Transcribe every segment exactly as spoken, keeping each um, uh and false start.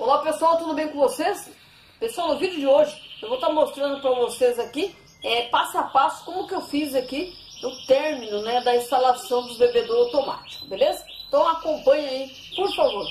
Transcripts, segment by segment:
Olá pessoal, tudo bem com vocês? Pessoal, no vídeo de hoje eu vou estar mostrando para vocês aqui é, passo a passo como que eu fiz aqui o término, né, da instalação dos bebedouros automáticos, beleza? Então acompanhe aí, por favor.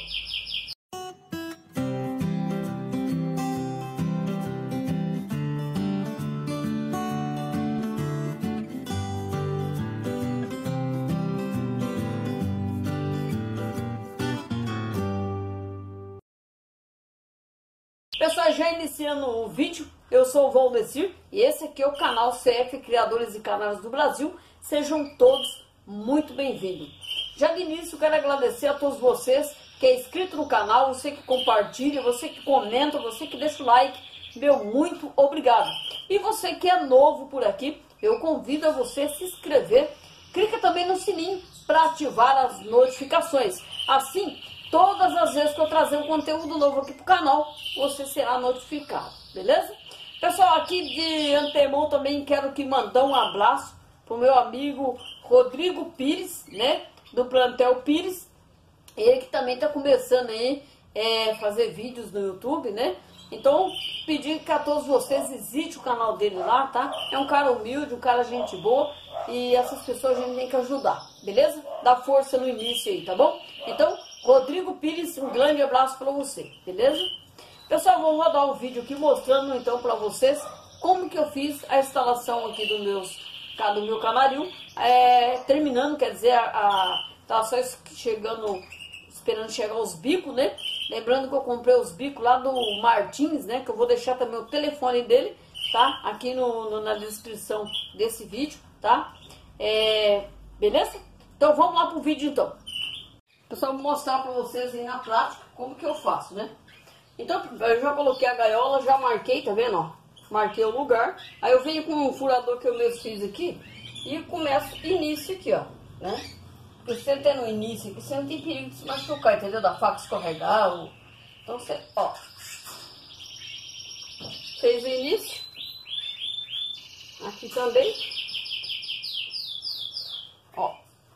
Pessoal, já iniciando o vídeo, eu sou o Valdecir e esse aqui é o canal C F Criadores de Canais do Brasil. Sejam todos muito bem-vindos. Já de início, quero agradecer a todos vocês que é inscrito no canal, você que compartilha, você que comenta, você que deixa o like. Meu, muito obrigado. E você que é novo por aqui, eu convido a você a se inscrever. Clica também no sininho para ativar as notificações. Assim, todas as vezes que eu trazer um conteúdo novo aqui pro canal, você será notificado, beleza? Pessoal, aqui de antemão também quero que mandar um abraço pro meu amigo Rodrigo Pires, né? Do Plantel Pires. Ele que também tá começando aí é, fazer vídeos no YouTube, né? Então, pedir que a todos vocês visitem o canal dele lá, tá? É um cara humilde, um cara gente boa. E essas pessoas a gente tem que ajudar, beleza? Dá força no início aí, tá bom? Então, Rodrigo Pires, um grande abraço para você, beleza? Pessoal, vou rodar um vídeo aqui mostrando então para vocês como que eu fiz a instalação aqui do, meus, do meu canarinho. É, terminando, quer dizer, a, a, tá só chegando, esperando chegar os bicos, né? Lembrando que eu comprei os bicos lá do Martins, né? Que eu vou deixar também o telefone dele, tá? Aqui no, no, na descrição desse vídeo, tá? É, beleza? Então vamos lá pro vídeo então. Pessoal, vou mostrar para vocês aí na prática como que eu faço, né? Então, eu já coloquei a gaiola, já marquei, tá vendo, ó? Marquei o lugar. Aí eu venho com um furador que eu mesmo fiz aqui e começo início aqui, ó, né? Porque se você tem no início aqui, você não tem perigo de se machucar, entendeu? Da faca escorregar. Ou... Então, você, ó. Fez o início. Aqui também. Ó.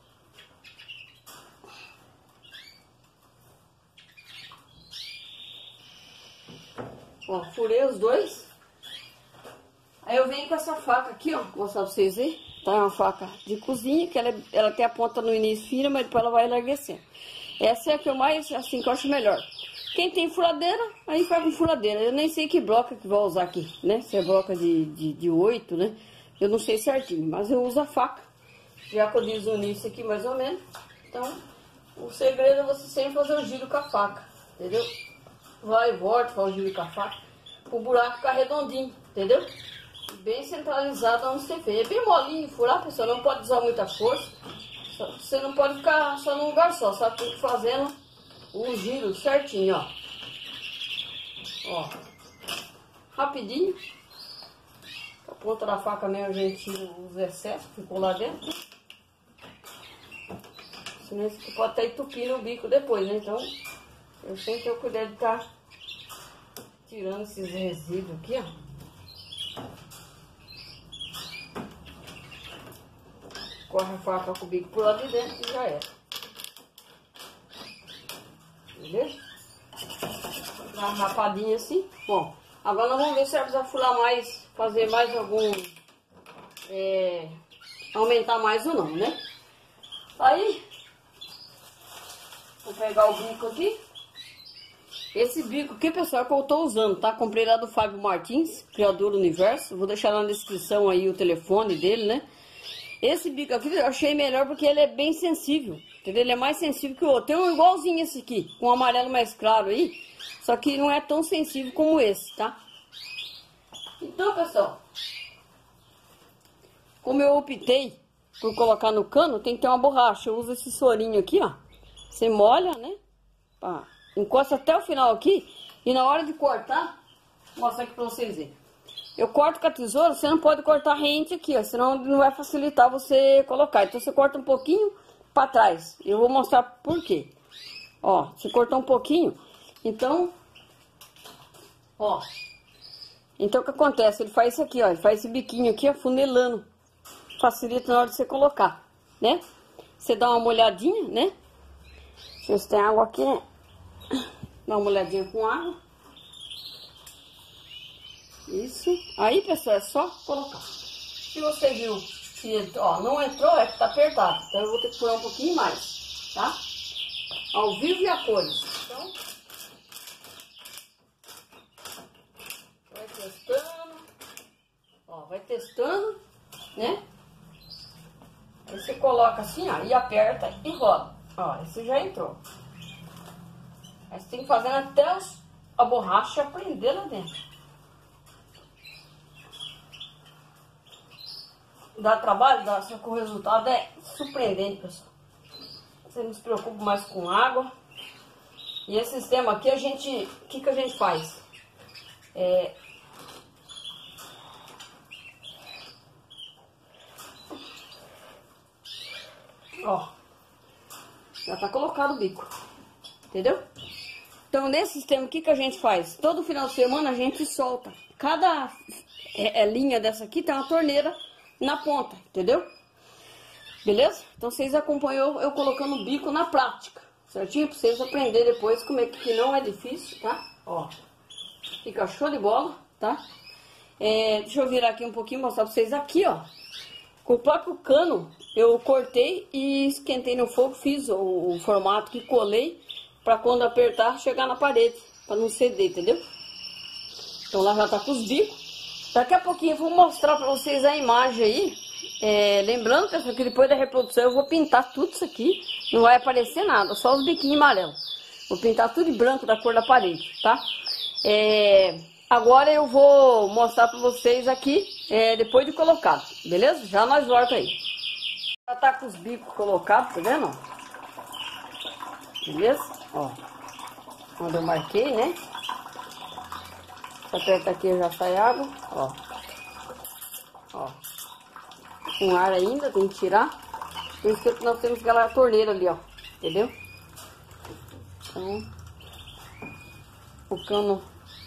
Ó, furei os dois. Aí eu venho com essa faca aqui, ó, vou mostrar pra vocês aí. Tá, é uma faca de cozinha, que ela, é, ela tem a ponta no início fina, mas depois ela vai enlarguecendo. Essa é a que eu mais, assim, que eu acho melhor. Quem tem furadeira, aí faz com furadeira. Eu nem sei que broca que vai usar aqui, né? Se é broca de, de, de oito, né? Eu não sei certinho, mas eu uso a faca. Já que eu disse o início aqui, mais ou menos. Então, o segredo é você sempre fazer o giro com a faca, entendeu? Vai e volta, faz o giro com a faca, o buraco ficar redondinho, entendeu? Bem centralizado onde você fez. É bem molinho de furar, pessoal, não pode usar muita força. Você não pode ficar só num lugar só, sabe? Tem que fazendo o giro certinho, ó. Ó. Rapidinho. A ponta da faca mesmo a gente tira os excessos que ficou lá dentro. Senão você pode até entupir no bico depois, né? Então, eu sempre tenho cuidado de estar tirando esses resíduos aqui, ó. Corre a faca com o bico por lá de dentro e já era. Beleza? Dá uma rapadinha assim. Bom, agora nós vamos ver se vai precisar furar mais, fazer mais algum... É, aumentar mais ou não, né? Aí, vou pegar o bico aqui. Esse bico aqui, pessoal, é que eu tô usando, tá? Comprei lá do Fábio Martins, Criador do Universo. Vou deixar na descrição aí o telefone dele, né? Esse bico aqui eu achei melhor porque ele é bem sensível, entendeu? Ele é mais sensível que o outro. Tem um igualzinho esse aqui, com um amarelo mais claro aí, só que não é tão sensível como esse, tá? Então, pessoal, como eu optei por colocar no cano, tem que ter uma borracha. Eu uso esse sorinho aqui, ó. Você molha, né? Pá. Encosta até o final aqui e na hora de cortar, vou mostrar aqui pra vocês verem. Eu corto com a tesoura, você não pode cortar rente aqui, ó, senão não vai facilitar você colocar. Então você corta um pouquinho para trás. Eu vou mostrar por quê. Ó, você cortou um pouquinho, então, ó. Então o que acontece? Ele faz isso aqui, ó, ele faz esse biquinho aqui, afunilando. Facilita na hora de você colocar, né? Você dá uma molhadinha, né? Deixa eu ver se tem água aqui, né? Dá uma olhadinha com água. Isso. Aí, pessoal, é só colocar. Se você viu que ó, não entrou, é que tá apertado. Então eu vou ter que pôr um pouquinho mais, tá? Ao vivo e a cores. Então, vai testando. Ó, vai testando, né? Aí você coloca assim, ó, e aperta e roda. Ó, esse já entrou. Aí você tem que fazer até os, a borracha prender lá dentro. Dá trabalho, dá, só que o resultado é surpreendente, pessoal. Você não se preocupa mais com água. E esse sistema aqui, a gente, o que que a gente faz? É... Ó, já tá colocado o bico, entendeu? Então, nesse sistema, o que que a gente faz? Todo final de semana a gente solta. Cada é, é, linha dessa aqui tem uma torneira na ponta, entendeu? Beleza? Então vocês acompanham eu colocando o bico na prática, certinho? Pra vocês aprenderem depois como é que não é difícil, tá? Ó, fica show de bola, tá? É, deixa eu virar aqui um pouquinho, mostrar pra vocês aqui, ó. Com o próprio cano, eu cortei e esquentei no fogo, fiz o, o formato que colei pra quando apertar, chegar na parede, pra não ceder, entendeu? Então lá já tá com os bicos. Daqui a pouquinho eu vou mostrar pra vocês a imagem aí. É, lembrando, pessoal, que depois da reprodução eu vou pintar tudo isso aqui. Não vai aparecer nada, só os biquinhos amarelos. Vou pintar tudo de branco da cor da parede, tá? É, agora eu vou mostrar pra vocês aqui, é, depois de colocado, beleza? Já nós volta aí. Já tá com os bicos colocados, tá vendo? Beleza? Ó, onde eu marquei, né? Aperta aqui, já sai água, ó. Ó. Com ar ainda, tem que tirar. Por isso que nós temos aquela torneira ali, ó. Entendeu? Então, o cano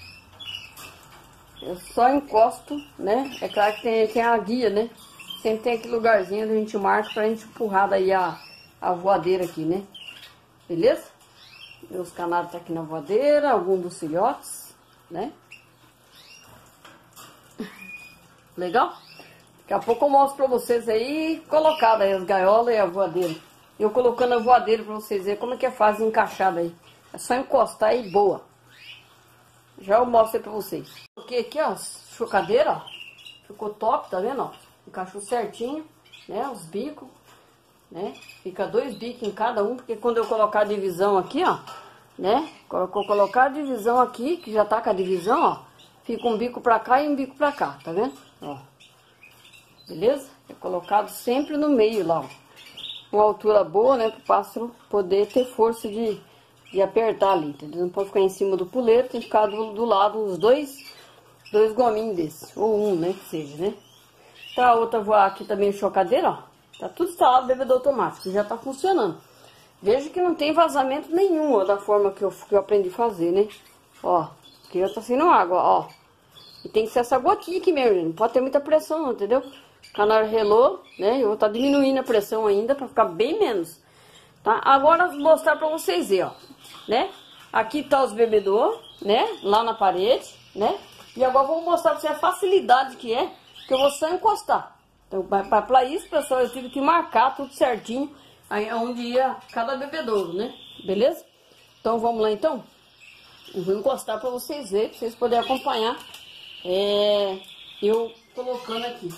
eu só encosto, né? É claro que tem, tem a guia, né? Sempre tem aquele lugarzinho onde a gente marca pra gente empurrar daí a, a voadeira aqui, né? Beleza? Meus canários tá aqui na voadeira, algum dos filhotes, né? Legal? Daqui a pouco eu mostro pra vocês aí, colocada aí as gaiolas e a voadeira. Eu colocando a voadeira pra vocês verem como é que é fácil encaixada aí. É só encostar aí, boa. Já eu mostro aí pra vocês. Coloquei aqui, ó, chocadeira, ó. Ficou top, tá vendo, ó? Encaixou certinho, né, os bicos, né? Fica dois bicos em cada um, porque quando eu colocar a divisão aqui, ó, né? Colocou colocar a divisão aqui, que já tá com a divisão, ó. Fica um bico pra cá e um bico pra cá, tá vendo? Ó. Beleza? É colocado sempre no meio lá, ó. Uma altura boa, né? Para o pássaro poder ter força de, de apertar ali, entendeu? Não pode ficar em cima do puleiro, tem que ficar do, do lado os dois, dois gominhos desses. Ou um, né? Que seja, né? Tá, a outra voar aqui também, chocadeira, ó. Tá tudo instalado, bebedor automático, já tá funcionando. Veja que não tem vazamento nenhum, ó, da forma que eu, que eu aprendi a fazer, né? Ó, aqui já tá saindo água, ó. E tem que ser essa gotinha aqui mesmo, não pode ter muita pressão não, entendeu? O canário relou, né? Eu vou estar diminuindo a pressão ainda para ficar bem menos, tá? Agora eu vou mostrar para vocês verem, ó, né? Aqui tá os bebedouros, né? Lá na parede, né? E agora eu vou mostrar para vocês a facilidade que é, que eu vou só encostar. Então, para isso, pessoal, eu tive que marcar tudo certinho, aí onde ia cada bebedouro, né? Beleza? Então, vamos lá, então? Eu vou encostar para vocês verem, para vocês poderem acompanhar. É, eu colocando aqui.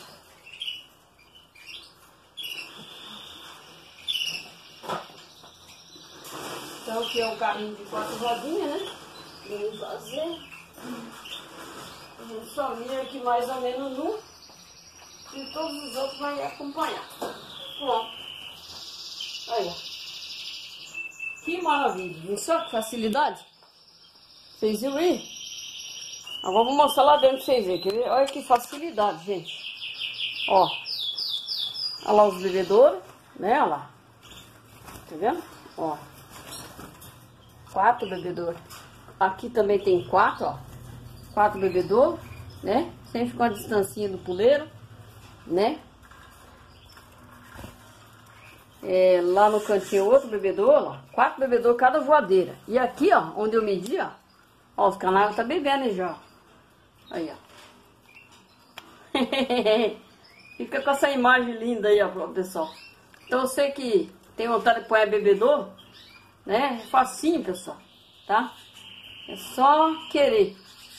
Então aqui é um carrinho de quatro rodinhas, né? Vamos fazer. A gente só mira aqui mais ou menos um. E todos os outros vai acompanhar. Pronto. Aí, ó. Que maravilha. Viu só que facilidade? Vocês viram aí? Agora eu vou mostrar lá dentro pra vocês verem. Quer ver? Olha que facilidade, gente. Ó. Olha lá os bebedouros, né? Olha lá. Tá vendo? Ó. Quatro bebedouros. Aqui também tem quatro, ó. Quatro bebedouros, né? Sempre com a distancinha do puleiro, né? É, lá no cantinho outro bebedouro, ó, quatro bebedouros cada voadeira. E aqui, ó, onde eu medi, ó, ó os canários tá bebendo já. Aí, ó. Fica com essa imagem linda aí, ó, pessoal. Então você que tem vontade de pôr bebedouro, né, é facinho, pessoal, tá? É só querer.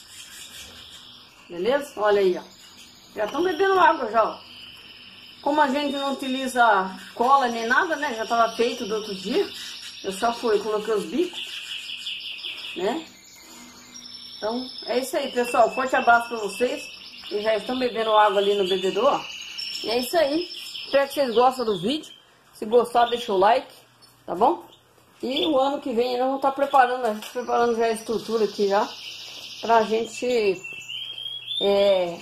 Beleza? Olha aí, ó. Já estão bebendo água já, ó. Como a gente não utiliza cola nem nada, né? Já estava feito do outro dia. Eu só fui, coloquei os bicos, né? Então, é isso aí, pessoal. Forte abraço para vocês. E já estão bebendo água ali no bebedouro, ó. E é isso aí. Espero que vocês gostem do vídeo. Se gostar, deixa o like, tá bom? E o ano que vem nós vamos estar preparando, a gente preparando já a estrutura aqui já. Pra gente... É...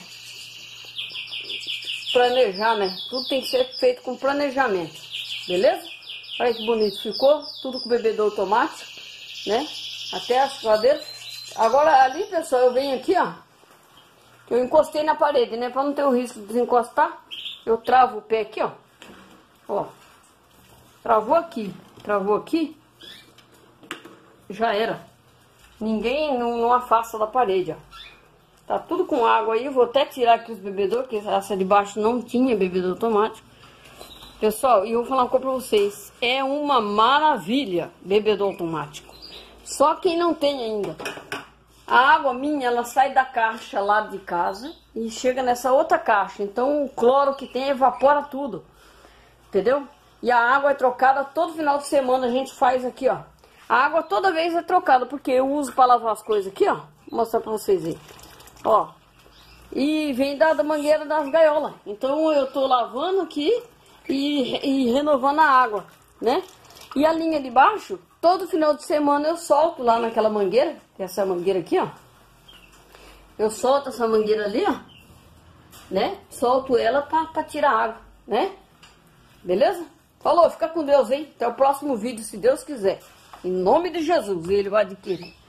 planejar, né? Tudo tem que ser feito com planejamento, beleza? Olha que bonito ficou, tudo com bebedouro automático, né? Até as cadeiras. Agora ali, pessoal, eu venho aqui, ó. Eu encostei na parede, né? Para não ter o risco de desencostar, eu travo o pé aqui, ó. Ó, travou aqui, travou aqui, já era. Ninguém não, não afasta da parede, ó. Tá tudo com água aí, eu vou até tirar aqui os bebedouros, porque essa de baixo não tinha bebedouro automático. Pessoal, e eu vou falar uma coisa pra vocês, é uma maravilha bebedouro automático. Só quem não tem ainda. A água minha, ela sai da caixa lá de casa e chega nessa outra caixa. Então o cloro que tem evapora tudo, entendeu? E a água é trocada todo final de semana, a gente faz aqui, ó. A água toda vez é trocada, porque eu uso pra lavar as coisas aqui, ó. Vou mostrar pra vocês aí. Ó, e vem da, da mangueira das gaiolas. Então eu tô lavando aqui e, e renovando a água, né? E a linha de baixo, todo final de semana eu solto lá naquela mangueira, que é essa mangueira aqui, ó. Eu solto essa mangueira ali, ó, né? Solto ela pra, pra tirar água, né? Beleza? Falou, fica com Deus, hein? Até o próximo vídeo, se Deus quiser. Em nome de Jesus, ele vai adquirir.